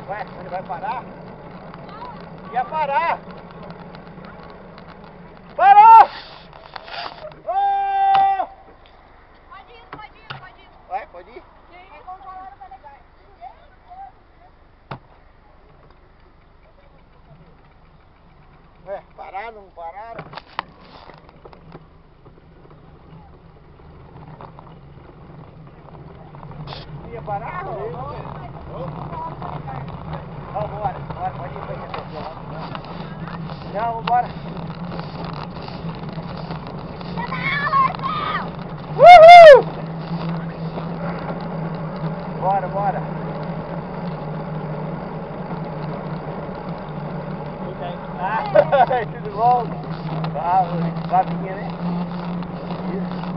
Ué, ele vai parar? Ia parar! Parou! Oh! Pode ir. Ué, pode ir? Mas vamos falar no legal. Ué, pararam, não pararam? Ia parar? Vambora, pode ir, não, vambora. Uhul! Bora. Ah, tudo bom? Ah, Flavinha, né? Isso.